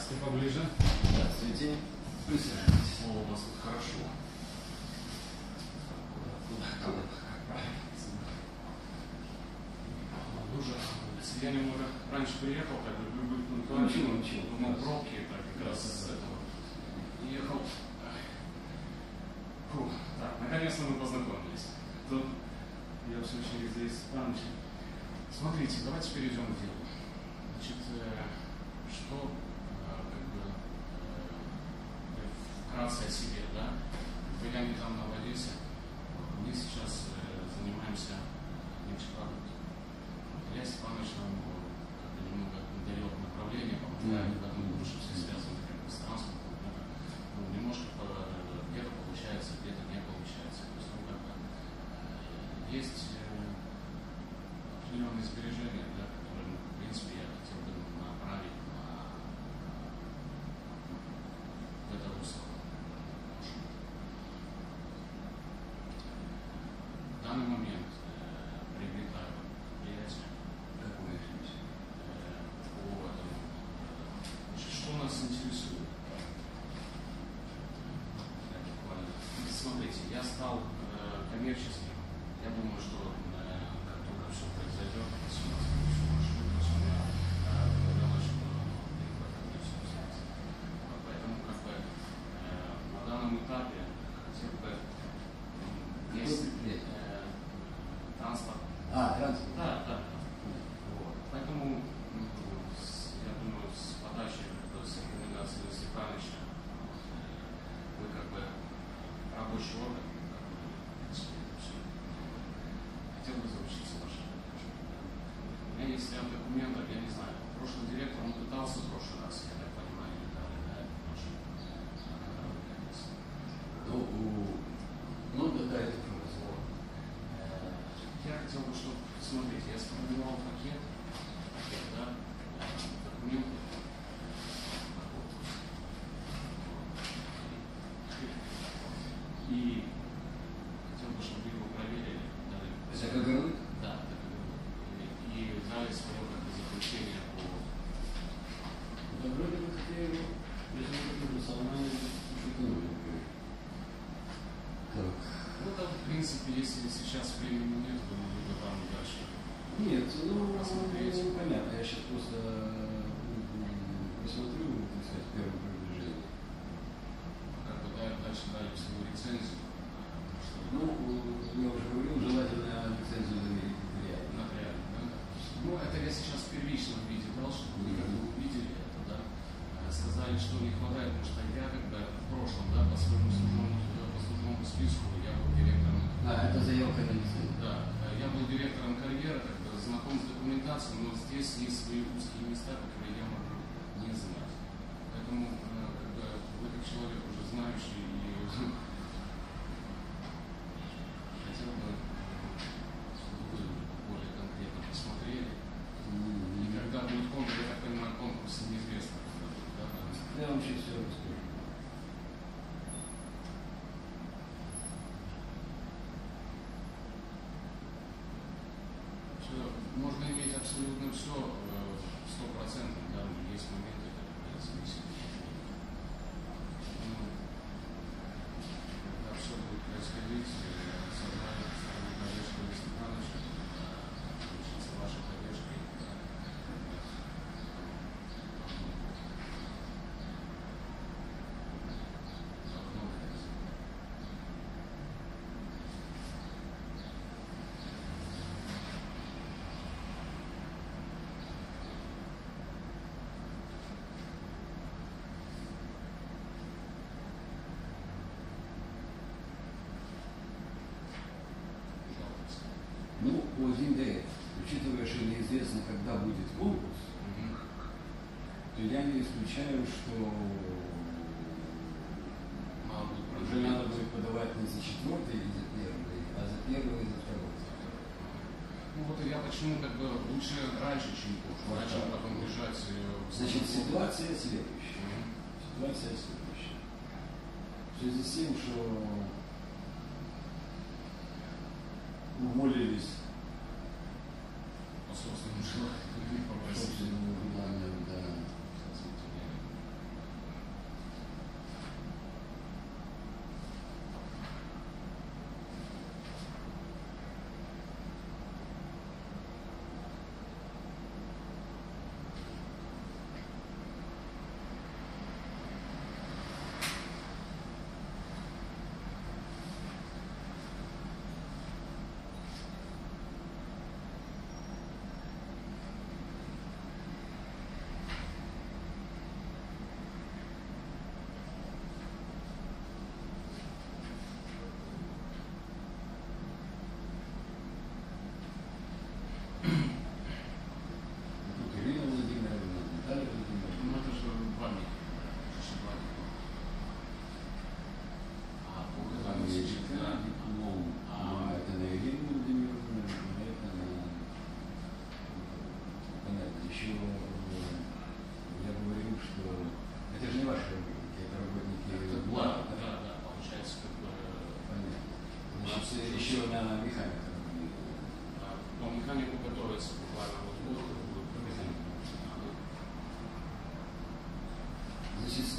Здравствуйте, поближе. Здравствуйте. Присаживайтесь. О, у вас тут хорошо. Куда? Ужасно. Я немного раньше приехал, так бы Ничего. на пробки, так как раз с этого. Ехал. Фух, так, наконец-то мы познакомились. Тут я все через здесь Степанович. Смотрите, давайте перейдем к делу. Значит, что вкратце о себе, да? Я недавно в Одессе. Мы сейчас занимаемся нефтепродуктом. Илья Степанович нам немного дает направление, помогает в этом лучше, все связано с транспортом. Ну, немножко где-то получается, где-то не получается. То есть, есть определенные сбережения, да, которые, в принципе, я хотел бы направить в это русло. В данный момент приобретаю предприятие. Какое здесь? По этому. Значит, что нас интересует? Смотрите, я стал коммерческим. Я думаю, что как только все произойдет, если у нас будет все маршрут, то есть у меня рыночек поэтому на данном этапе хотел бы есть транспорт. Транспорт. Да. Вот. Поэтому я думаю, с подачи с рекомендацией Степановича вы рабочий орган, хотел бы заручиться вашим. У меня есть ряд документов, я не знаю. Прошлый директор, он пытался в прошлый раз, я так понимаю, не дали, да, это машина. Какая-то произвол. Я хотел бы, чтобы, смотрите, я сформировал пакет, да, документы. И хотел бы, чтобы вы его проверили. Это как говорит? Да, и дали свое заключение по... Да, вроде бы я его, если это персонально, так. Ну, там, в принципе, если сейчас времени нет, то мы бы там дальше. Нет, посмотреть. Понятно. Я сейчас просто посмотрю, так сказать, первое приближение. Дальше дали свою лицензию. Я уже говорил, желательно лицензию доверять. Нотариально, да? Ну, это я сейчас в первичном виде дал, чтобы вы увидели это, да. Сказали, что не хватает, потому что я в прошлом, да, по своему службовому списку я был директором. Это заявка на лицензию. Да, я был директором карьеры, знаком с документацией, но здесь есть свои узкие места, которые я могу не знать. Поэтому вы как человек уже знающий и хотел бы, чтобы вы более конкретно посмотрели. И когда будет конкурс, я так понимаю, конкурс неизвестно. Я вам сейчас все расскажу. Можно иметь абсолютно все, 100%, да, есть моменты, которые зависят. Когда все будет происходить, собрание поддержки Степановича, получится вашей поддержкой. По ЗИНД, учитывая, что неизвестно, когда будет конкурс, то я не исключаю, что уже надо будет подавать не за четвертый или за первый, а за первый и за второй. Ну вот я почему лучше раньше, чем позже. Раньше потом бежать. Значит, ситуация следующая. Ситуация следующая. В связи с тем, что уволились по собственному желанию, да.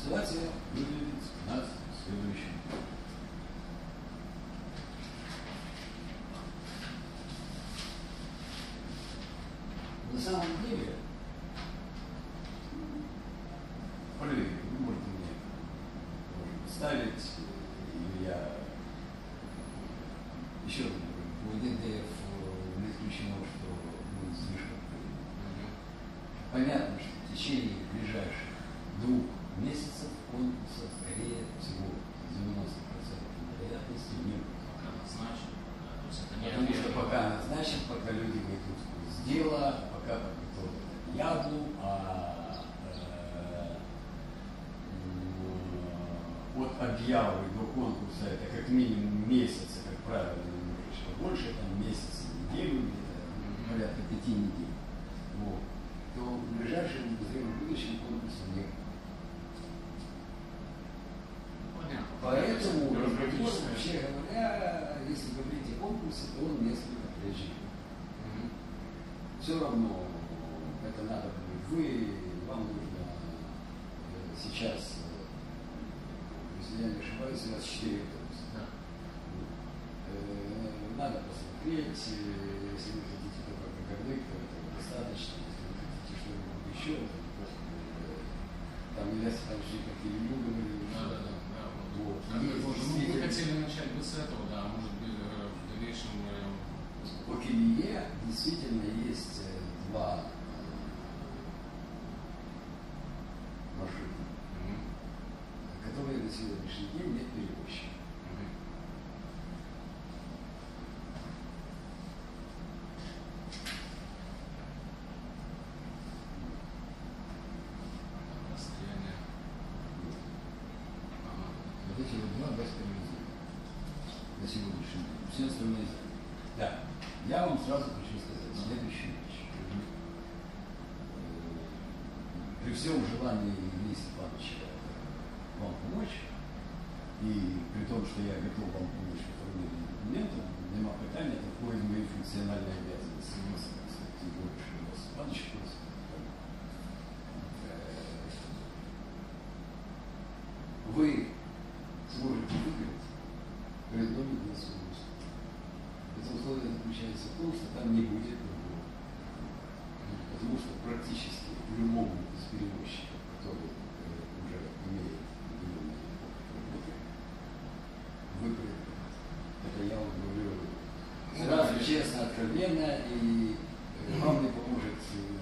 ситуация выглядит у нас следующим. На самом деле, проверить, вы можете мне ставить, или я еще раз говорю, у ДДФ не исключено, что будет слишком. Понятно, что в течение ближайших 2 месяцев конкурса, скорее всего, 90% вероятности не будет. Пока назначен. Потому что пока назначен, пока люди войдут в курс дела, пока подготовят яву, от объявы до конкурса это как минимум месяц, как правило, немножечко больше, там месяц, неделю, где-то порядка 5 недель. Вот. То в ближайшем обозримом будущем конкурса нет. Понятно. Поэтому разговор, вообще говоря, если говорить о конкурсе, то он несколько прежде. Все равно это надо будет. Вам нужно сейчас, если я не ошибаюсь, у вас 4 автобуса. Да. Надо посмотреть, если вы хотите только Кагарлык, то этого достаточно. Если вы хотите что-нибудь еще, то просто там Илья Степанович как и ему говорили. Да. Вот. Мы хотели начать бы с этого, да, может быть, в дальнейшем. По Килье действительно есть 2 маршрута, которые на сегодняшний день нет перевозчика. Расстояние. Вот эти вот 2 без перевозчика на сегодняшний день. Все остальные. Да. Я вам сразу хочу сказать следующую вещь. При всем желании Ильи Степановича вам помочь, и при том, что я готов вам помочь в оформлении документов, нема питания, это входит в мои функциональные обязанности. Тем более, что Илья Степанович просто вы сможете выиграть при одном единственном условии. Это условие заключается в том, что там не будет другого. Потому что практически любому из перевозчиков, который уже имеет определенный опыт работы, выиграет. Это я вам говорю сразу, честно, откровенно, и вам не поможет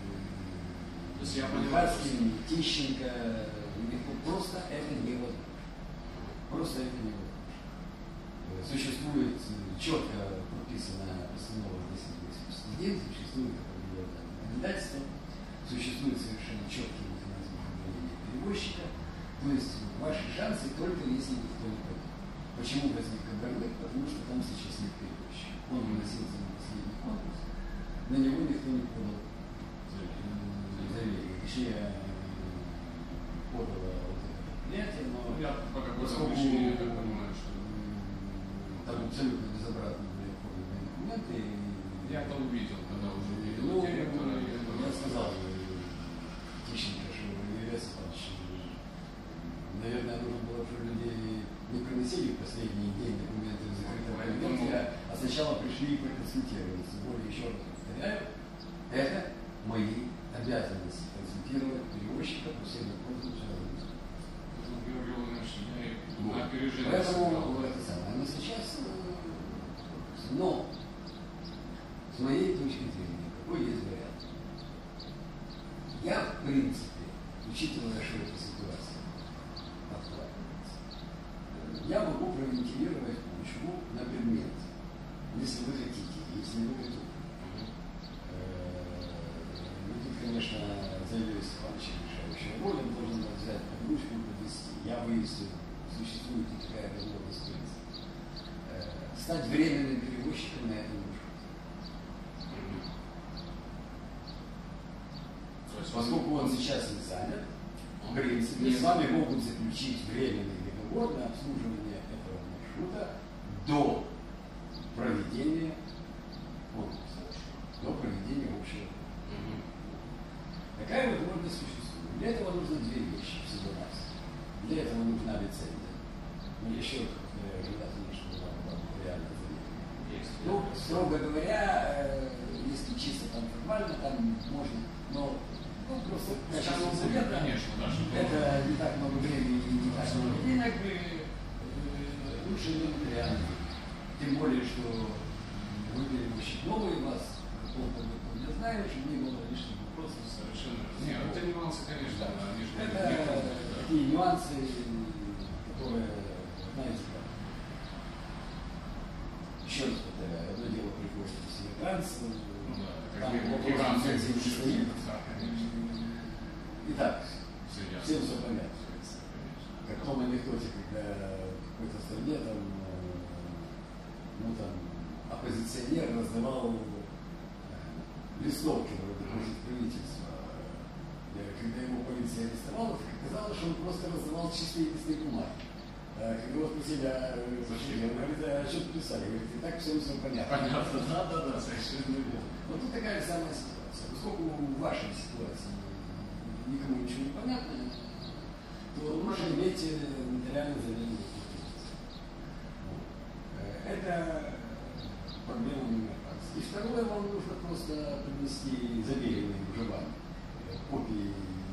Бухарский, Тищенко, просто это невозможно. Просто это невозможно. Существует четко прописанная постанова 1089, существует определенное законодательство, существует совершенно четкий механизм управления перевозчика, то есть ваши шансы только если никто не пойдет. Почему возник Кагарлык? Потому что там сейчас нет перевозчика. Он выносился на последний конкурс, на него никто не подал заявление. Точнее, подало вот это предприятие, но Я пока поскольку я так понимаю, что там абсолютно безобразно были оформлены документы. я это увидел, когда уже увидел Ну, директора. я сказал Тищенко, что Илья Степанович, наверное, нужно было, чтобы людей не приносили в последний день документы в закрытом кабинете, а сначала пришли и проконсультировались. Тем более, еще раз повторяю, это мои обязанности консультировать перевозчика по всем вопросам связанным. Георгий Владимирович, на опережение. Поэтому это самое. Но сейчас, но с моей точки зрения, какой есть вариант? Я, в принципе, учитывая, что эта ситуация откладывается, я могу провентилировать почву на предмет, если вы хотите, если вы готовы. Ну, тут, конечно, за Ильей Степановичем решающая роль, он должен взять под ручку и подвести. Я выясню, существует ли такая возможность, в принципе, стать временным перевозчиком на этом маршруте. Поскольку он сейчас не занят, в принципе, с вами могут заключить временный договор на обслуживание этого маршрута до проведения конкурса, до проведения общего. Такая возможность существует. Для этого нужно 2 вещи всего-навсего. Для этого нужна лицензия. Но еще раз повторяю, желательно, чтобы она была реально заведена. Ну, строго говоря, если чисто там формально, там можно, но просто качество совета, конечно, да, это не так много времени и не так много денег, лучше не материально. Тем более, что выберем очень новые вас, какого-то не знаю, чтобы не было лишних вопросов. Совершенно. Нет, это нюансы, конечно, они же это такие нюансы, которые, знаете, как. Еще раз повторяю, одно дело приходит в себе транс, там вопрос лицензии не стоит. Итак, всем все понятно. Как в том анекдоте, когда в какой-то стране там, ну там, оппозиционер раздавал листовки против правительства. Когда его полиция арестовала, оказалось, что он просто раздавал чистые листы бумаги. Когда его спросили, он говорит, а что ты писали? Говорит, и так всем все понятно. Понятно, да, совершенно верно. Вот тут такая самая ситуация. Поскольку в вашей ситуации никому ничего не понятно, то лучше иметь материально заверенную позицию. Это проблема номер раз. И второе, вам нужно просто принести заверенные уже вам копии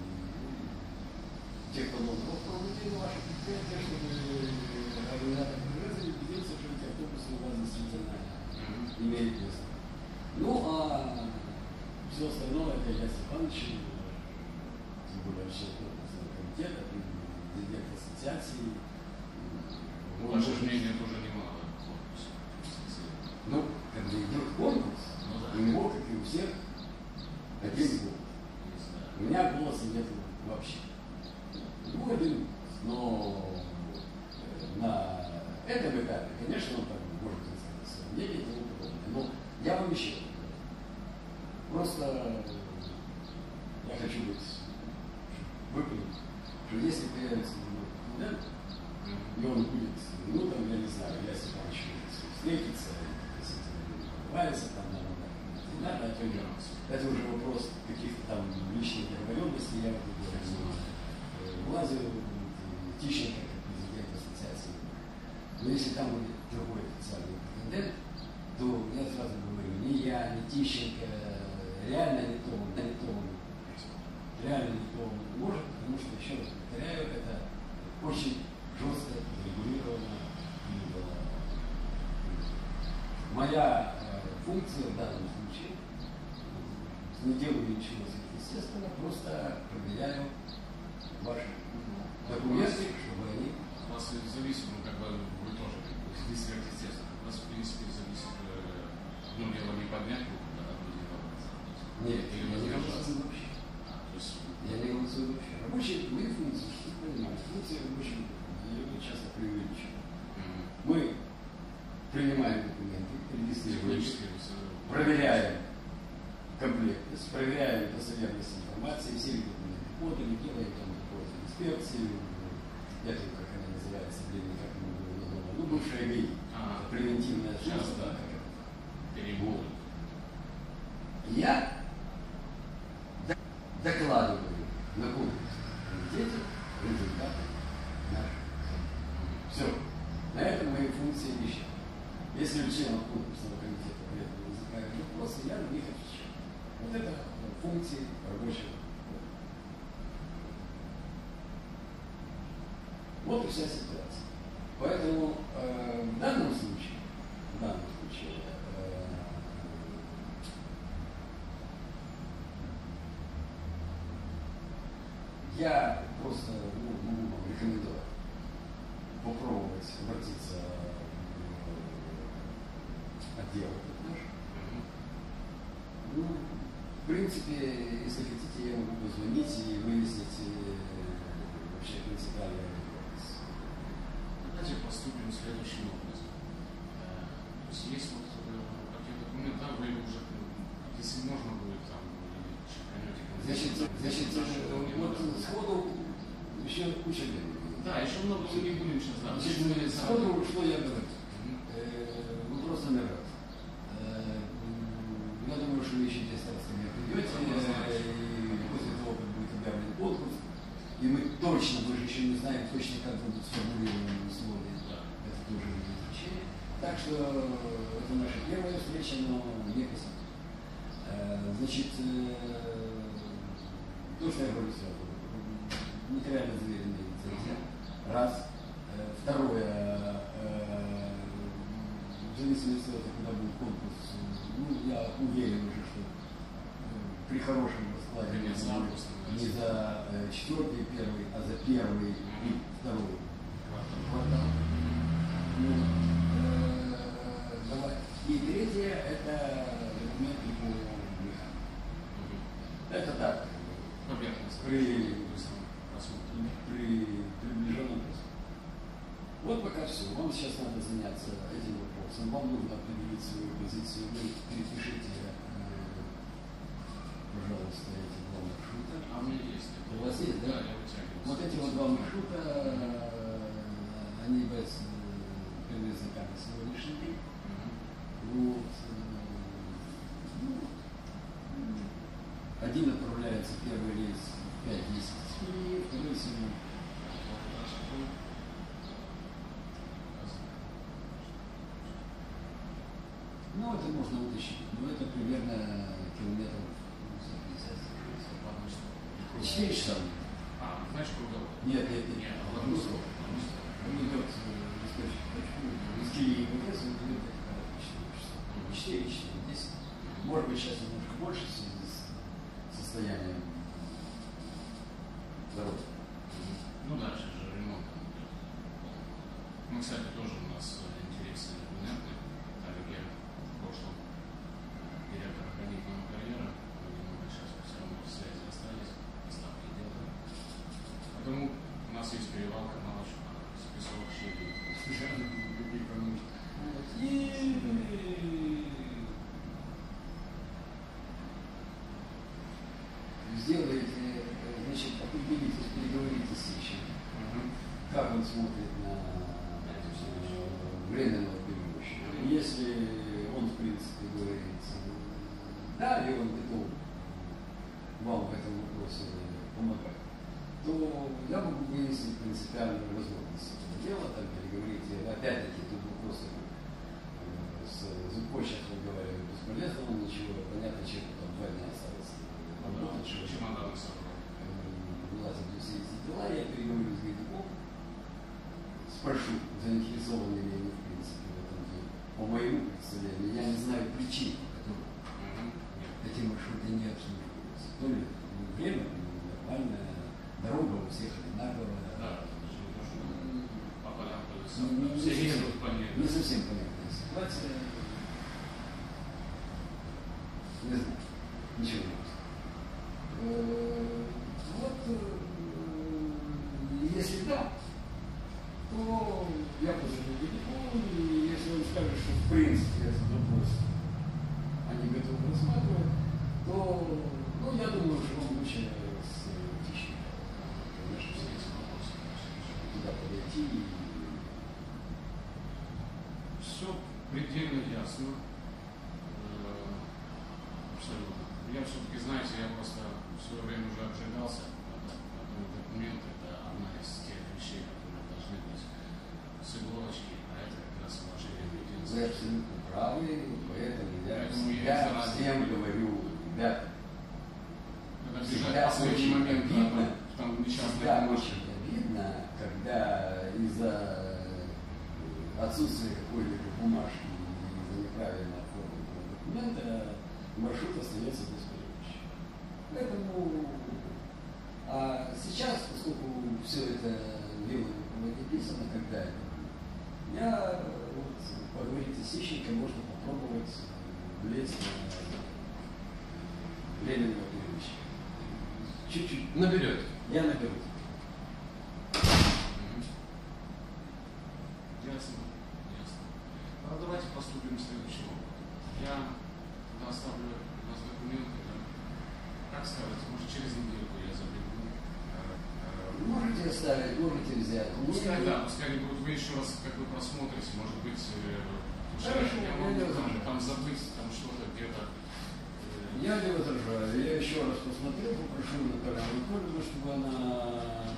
тех талонов проводили ваших предприятий, чтобы организатор прогресса убедился, что эти автобусы у вас действительно имеют место. Ну, а все остальное это Илья Степанович, тем более член комитета, президент ассоциации. Ваше мнение тоже немало. Ну, когда идет конкурс, у него, как и у всех, один голос. У меня голоса нет вообще. Ну, один, но на этом этапе, конечно, он там может высказать свое мнение и тому подобное. Но я вам еще просто я хочу быть выполнен, что если появится студент, и он будет, ну там, я не знаю, я если там еще встретиться, нравится там, надо, это уже вопрос каких-то там личных договоренностей, я вот Лазарев, Тищенко, как президент ассоциации. Но если там будет другой официальный претендент, то я сразу говорю, ни я, ни Тищенко, реально не то, реально не то может, потому что, еще раз повторяю, это очень жестко регулировано. Моя функция в данном случае, не делаю ничего сверхъестественного, просто проверяю ваши документы, чтобы они... У вас зависит, ну, как бы, вы тоже, не сверхъестественно. У вас, в принципе, зависит, ну, дело не поднять руку, да, а не работать. Нет, я не голосую вообще. Я не голосую вообще. Рабочие, мои функции, что вы понимаете, функции рабочие, я часто преувеличиваю. Мы принимаем документы, регистрируем, проверяем комплектность, проверяем достоверность информации, все документы подали, делаем там инспекции, я не знаю, как она называется, ну, бывшая ГАИ, превентивная служба, как это. Перебор. Я докладываю на конкурс комитете результаты наших. Все. На этом мои функции вещи. Если у членов конкурсного комитета при этом возникают вопросы, я на них отвечаю. Вот это функции рабочего. Вот и вся ситуация. Поэтому в данном случае я просто могу вам рекомендовать попробовать обратиться в отдел наш. Ну, в принципе, если хотите, я могу позвонить и выяснить вообще принципиальные вопросы. Давайте поступим следующим образом. То есть вот какие документы, да, вы уже, если можно будет там, значит, вот сходу еще куча времени. Да, еще много мы не будем сейчас, да. Значит, сходу что я говорю? Вопрос номер раз. Я думаю, что вы еще 10 раз ко мне придете, и после того, как будет объявлен конкурс, И мы точно, мы же еще не знаем точно, как будут сформулированы условия. Это тоже имеет значение. Так что это наша первая встреча, но не последняя. Значит, то, что я говорю сразу, нотариально заверенная лицензия. Раз. Второе, в зависимости от того, когда будет конкурс, ну, я уверен уже, что при хорошем раскладе не за четвертый, первый, а за первый и второй квартал. Ну, давай. И третье, это документы по механике. Это так. При приближенном просмотре. Вот пока все. Вам сейчас надо заняться этим вопросом. Вам нужно определить свою позицию. Вы перепишите, пожалуйста, эти два маршрута. А у меня есть. У вас есть, да? Да, я вытягиваю. Вот эти вот два маршрута, они без привязанных на сегодняшний день. Вот. Один отправляется первый рейс в 5-10 с Киева, второй сегодня. Ну, это можно уточнить. Но это примерно километров 150. 4 часа. А, знаешь, круговой? Нет. в одну сторону. Он идет из Киева в лес, он идет 4 часа. 10. Может быть, сейчас немножко больше в связи с состоянием дорог. Ну, дальше же ремонт. Мы, кстати, тоже у нас интересные документы. Так как я в прошлом директор охранительного карьера, мы немного сейчас все равно в связи остались, поставки делаем. Поэтому у нас есть перевалка на список щели. Сделайте, значит, определитесь, переговорите с Ищем. Как он смотрит на временного перевозчика. Если он, в принципе, говорит, да, и он готов вам в этом вопросе помогать, то я могу выяснить принципиальную возможность этого дела, там переговорить. Опять-таки, тут вопрос с Зубко сейчас разговариваю бесполезно, он ничего, понятно, человеку там 2 дня осталось работать, что чемоданы собрал. Вылазят все эти дела, я переговорю с Гайдуком, спрошу, заинтересованы ли они, в принципе, в этом деле. По моему представлению, я не знаю причин, по которым эти маршруты не обслуживаются. То ли время, нормальная дорога у всех одинаковая. Да, это же не то, что по полям колесам. Все едут по ней. Не совсем понятная ситуация. Не знаю. Ничего не могу. Вот, если да, то я позвоню Гайдуку, и если он скажет, что в принципе этот вопрос они готовы рассматривать, то, ну, я думаю, что он лучше с Тищенко, конечно, все эти вопросы туда подойти. Все предельно ясно. Абсолютно. Я все-таки, знаете, я просто в свое время уже обжигался. Документ — это одна из тех вещей, которые должны быть с иголочки, а это как раз вложение в единство. Вы абсолютно правы, поэтому я заранее всем говорю, ребята, когда бежать последний момент, обидно, там несчастная всегда помощь. очень обидно, когда из-за отсутствия какой-либо бумажки или из-за неправильно оформленного документа маршрут остается без перевозчика. Поэтому сейчас, поскольку все это дело не написано, когда это будет, я вот, поговорить с Ищенко, можно попробовать влезть на временного перевозчика. Чуть-чуть. Наберет. Я наберу. Ясно. А давайте поступим следующим образом. Я оставлю у нас документы. Как скажете, может через недельку я забегу. Можете оставить, можете взять. Пускай, да, пускай они будут, вы еще раз как вы просмотрите, может быть, Хорошо, я я могу не возражаю. там забыть, там что-то где-то. Я не возражаю. Я еще раз посмотрел, попрошу Наталью Анатольевну, чтобы она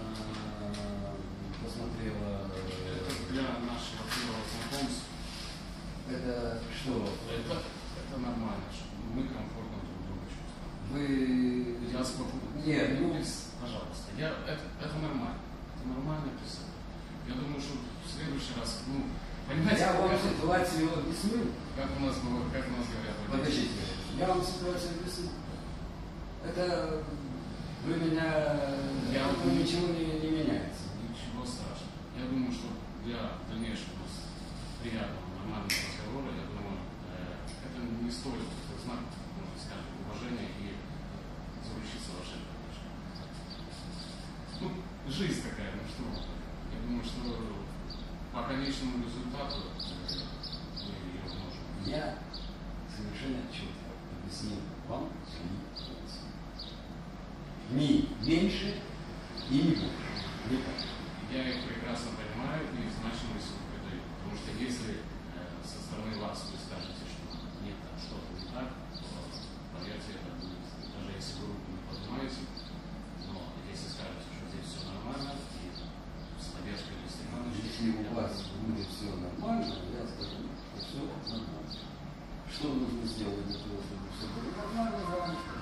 нормально писать. Я думаю, что в следующий раз, ну, понимаете, Я вам ситуацию объясню. как у нас говорят. Подождите, я вам ситуацию объясню. Это вы меня, ничего не меняется. Ничего страшного. Я думаю, что для дальнейшего приятного, нормального разговора, я думаю, это не стоит знак, можно сказать, уважения и заручиться вашей помощью. Ну, жизнь такая, ну что. Я думаю, что по конечному результату мы ее можем. Я совершенно четко объяснил вам свои функции. Ни меньше и не больше. Никак. Я их прекрасно понимаю и значимость их придаю. Потому что если со стороны вас вы скажете, что нет, там что-то не так, то, поверьте, это будет, даже если вы руку не поднимаете, но если скажете, что здесь все нормально, и с поддержкой Алексея Ивановича... Если у вас будет все нормально, я скажу, что все нормально. Что нужно сделать для того, чтобы все было нормально, я вам скажу.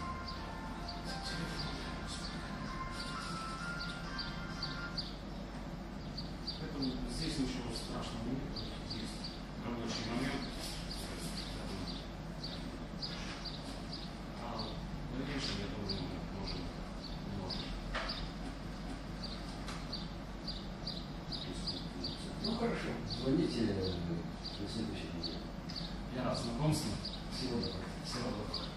Поэтому здесь ничего страшного нет, есть рабочий момент. А в дальнейшем, я думаю, мы можем немного. Ну хорошо, звоните на следующий день. Я рад знакомству. Всего доброго. Всего доброго.